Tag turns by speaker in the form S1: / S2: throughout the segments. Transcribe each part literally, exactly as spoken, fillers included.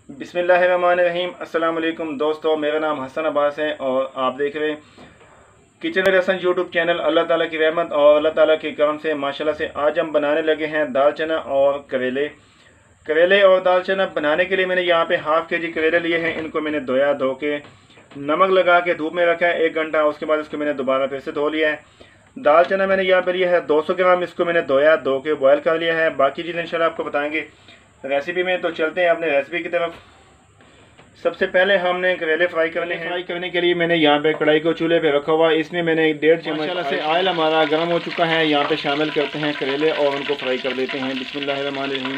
S1: बिस्मिल्लाहिर्रहमानिर्रहीम। अस्सलाम वालेकुम दोस्तों, मेरा नाम हसन अब्बास है और आप देख रहे हैं kitchen with Hasan YouTube channel. Allah ताला की रहमत और अल्लाह ताला के करम से माशाल्लाह से आज हम बनाने लगे हैं दाल चना और करेले। करेले और दाल चना बनाने के लिए मैंने यहाँ पे हाफ़ के जी करेले लिए हैं। इनको मैंने धोया, धो के नमक लगा के धूप में रखा है एक घंटा। उसके बाद इसको मैंने दोबारा फिर से धो लिया है। दाल चना मैंने यहाँ पे लिया है दो सौ ग्राम। इसको मैंने धोया, धो के बॉयल कर लिया है। बाकी चीज़ें इंशाल्लाह आपको बताएंगे रेसिपी में। तो चलते हैं अपने रेसिपी की तरफ। सबसे पहले हमने करेले फ्राई करने हैं। फ्राई करने के लिए मैंने यहाँ पे कढ़ाई को चूल्हे पे रखा हुआ है। इसमें मैंने एक डेढ़ चम्मच माशाल्लाह से ऑयल हमारा गर्म हो चुका है। यहाँ पे शामिल करते हैं करेले और उनको फ्राई कर लेते हैं। बिस्मिल्लाहिर्रहमानिर्रहीम।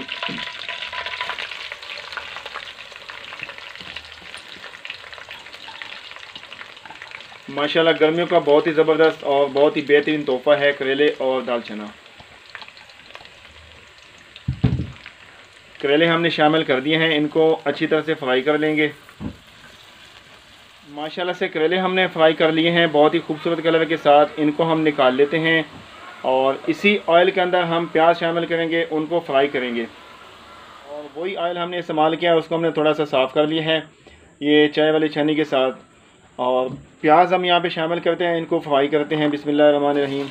S1: माशाल्लाह गर्मियों का बहुत ही ज़बरदस्त और बहुत ही बेहतरीन तोहफा है करेले और दाल चना। करेले हमने शामिल कर दिए हैं, इनको अच्छी तरह से फ्राई कर लेंगे। माशाल्लाह से करेले हमने फ्राई कर लिए हैं बहुत ही खूबसूरत कलर के साथ। इनको हम निकाल लेते हैं और इसी ऑयल के अंदर हम प्याज शामिल करेंगे, उनको फ्राई करेंगे। और वही ऑयल हमने इस्तेमाल किया है, उसको हमने थोड़ा सा साफ़ कर लिया है ये चाय वाली छन्नी के साथ। और प्याज हम यहाँ पे शामिल करते हैं, इनको फ्राई करते हैं। बिस्मिल्लाहिर्रहमानिर्रहीम।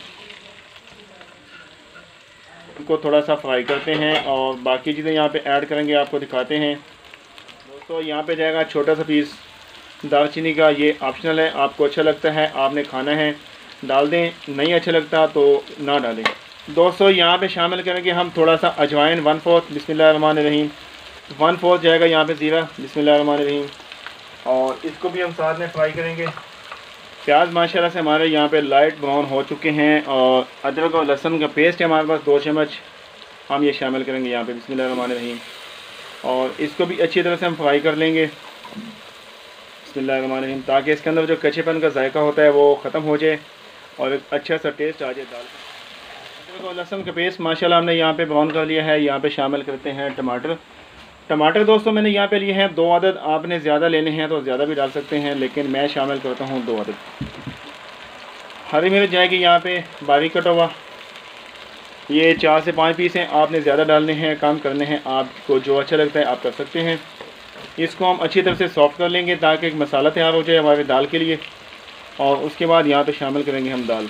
S1: इनको थोड़ा सा फ्राई करते हैं और बाकी चीज़ें यहाँ पे ऐड करेंगे, आपको दिखाते हैं। दोस्तों यहाँ पे जाएगा छोटा सा पीस दालचीनी का। ये ऑप्शनल है, आपको अच्छा लगता है आपने खाना है डाल दें, नहीं अच्छा लगता तो ना डालें। दोस्तों यहाँ पे शामिल करेंगे हम थोड़ा सा अजवाइन, वन फोर्थ। बिस्मिल्लाहिर्रहमानिर्रहीम। वन फोर्थ जाएगा यहाँ पे ज़ीरा। बिस्मिल्लाहिर्रहमानिर्रहीम। और इसको भी हम साथ में फ्राई करेंगे। प्याज माशाल्लाह से हमारे यहाँ पे लाइट ब्राउन हो चुके हैं और अदरक और लहसुन का पेस्ट है हमारे पास दो चम्मच, हम ये शामिल करेंगे यहाँ पे। बिस्मिल्लाहिर्रहमानिर्रहीम। और इसको भी अच्छी तरह से हम फ्राई कर लेंगे। बिस्मिल्लाहिर्रहमानिर्रहीम। ताकि इसके अंदर जो कच्चेपन का जायका होता है वो ख़त्म हो जाए और एक अच्छा सा टेस्ट आ जाए दाल का। अदरक और लहसुन का पेस्ट माशाल्लाह हमने यहाँ पे ब्राउन कर लिया है। यहाँ पे शामिल करते हैं टमाटर। टमाटर दोस्तों मैंने यहाँ पे लिए हैं दो अदद। आपने ज़्यादा लेने हैं तो ज़्यादा भी डाल सकते हैं, लेकिन मैं शामिल करता हूँ दो अदद। हरी मिर्च जाएगी यहाँ पे बारीक कटा हुआ, ये चार से पाँच पीस हैं। आपने ज़्यादा डालने हैं, कम करने हैं, आपको जो अच्छा लगता है आप कर सकते हैं। इसको हम अच्छी तरह से सॉफ्ट कर लेंगे ताकि एक मसाला तैयार हो जाए हमारे दाल के लिए। और उसके बाद यहाँ पे शामिल करेंगे हम दाल।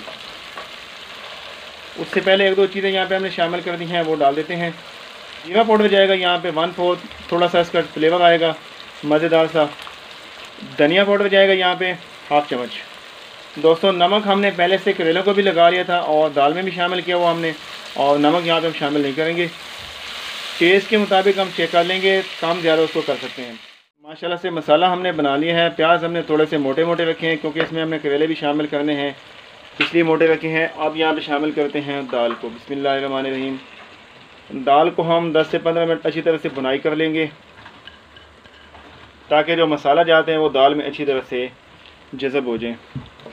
S1: उससे पहले एक दो चीज़ें यहाँ पे हमने शामिल कर दी हैं, वो डाल देते हैं। जीरा पाउडर जाएगा यहाँ पे वन फोर्थ, थोड़ा सा इसका फ्लेवर आएगा मज़ेदार सा। धनिया पाउडर जाएगा यहाँ पे हाफ चम्मच। दोस्तों नमक हमने पहले से करेलों को भी लगा लिया था और दाल में भी शामिल किया हुआ हमने, और नमक यहाँ पे हम शामिल नहीं करेंगे। टेस्ट के मुताबिक हम चेक कर लेंगे, कम ज़्यादा उसको कर सकते हैं। माशाल्लाह से मसाला हमने बना लिया है। प्याज हमने थोड़े से मोटे मोटे रखे हैं क्योंकि इसमें हमने करेले भी शामिल करने हैं, इसलिए मोटे रखे हैं। अब यहाँ पे शामिल करते हैं दाल को। बिस्मिल्लाहिर्रहमानिर्रहीम। दाल को हम दस से पंद्रह मिनट अच्छी तरह से बुनाई कर लेंगे ताकि जो मसाला जाते हैं वो दाल में अच्छी तरह से जज़ब हो जाए।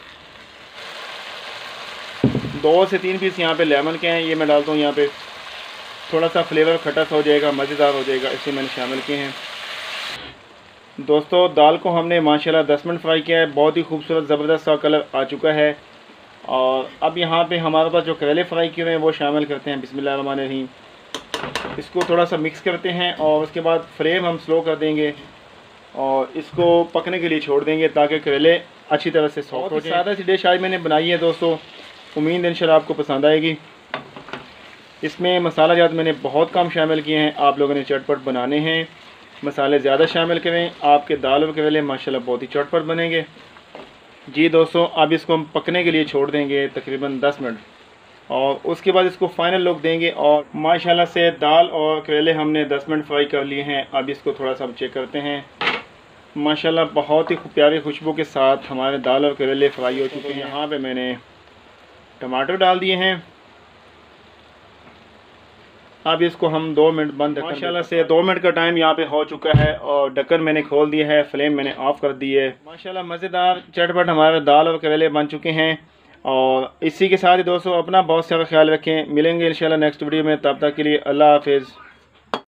S1: दो से तीन पीस यहाँ पे लेमन के हैं, ये मैं डालता हूँ यहाँ पे। थोड़ा सा फ्लेवर खटा सा हो जाएगा, मज़ेदार हो जाएगा, इसलिए मैंने शामिल किए हैं। दोस्तों दाल को हमने माशाल्लाह दस मिनट फ्राई किया है। बहुत ही खूबसूरत ज़बरदस्त सा कलर आ चुका है। और अब यहाँ पे हमारे पास जो करेले फ्राई किए हुए हैं वो शामिल करते हैं। बिस्मिल्लाहिर्रहमानिर्रहीम। इसको थोड़ा सा मिक्स करते हैं और उसके बाद फ्लेम हम स्लो कर देंगे और इसको पकने के लिए छोड़ देंगे ताकि करेले अच्छी तरह से सॉफ्ट हो जाए। सादा सी डिश आज मैंने बनाई है दोस्तों, उम्मीद इंशाल्लाह आपको पसंद आएगी। इसमें मसाला जात मैंने बहुत कम शामिल किए हैं। आप लोगों ने चटपट बनाने हैं, मसाले ज़्यादा शामिल करें, आपके दाल और करेले माशाल्लाह बहुत ही चटपट बनेंगे। जी दोस्तों अब इसको हम पकने के लिए छोड़ देंगे तकरीबन दस मिनट और उसके बाद इसको फाइनल लुक देंगे। और माशाल्लाह से दाल और करेले हमने दस मिनट फ्राई कर लिए हैं। अब इसको थोड़ा सा हम चेक करते हैं। माशाल्लाह बहुत ही प्यारी खुशबू के साथ हमारे दाल और करेले फ्राई हो चुके हैं। यहाँ पे मैंने टमाटर डाल दिए हैं। अब इसको हम दो मिनट बंद रखें। माशाल्लाह से दो मिनट का टाइम यहाँ पे हो चुका है और ढक्कन मैंने खोल दिया है, फ्लेम मैंने ऑफ़ कर दी है। माशाल्लाह मज़ेदार चटपट हमारे दाल और करेले बन चुके हैं। और इसी के साथ ही दोस्तों अपना बहुत सारा ख्याल रखें। मिलेंगे इंशाल्लाह नेक्स्ट वीडियो में, तब तक के लिए अल्लाह हाफिज़।